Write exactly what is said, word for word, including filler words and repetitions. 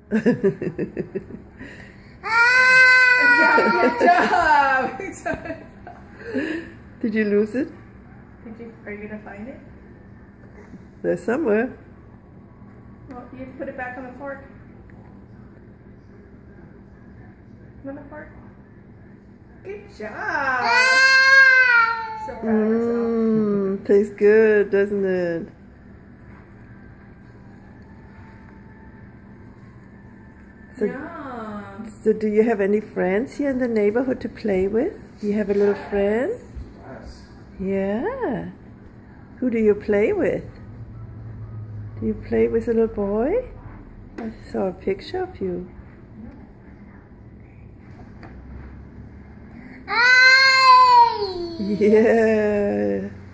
Good job! Did you lose it? Did you, are you going to find it? There's somewhere. Well, you have to put it back on the fork. On the fork. Good job! So proud of myself. Mmm, tastes good, doesn't it? So, Yum. so do you have any friends here in the neighborhood to play with? Do you have a little friend? Yes. Yeah. Who do you play with? Do you play with a little boy? I saw a picture of you. Yeah.